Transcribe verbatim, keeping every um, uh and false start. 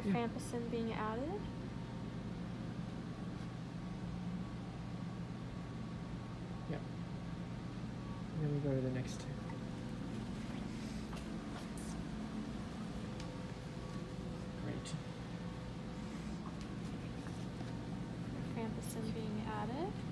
Rifampin being added. Yep. And then we go to the next two. Rifampin being added.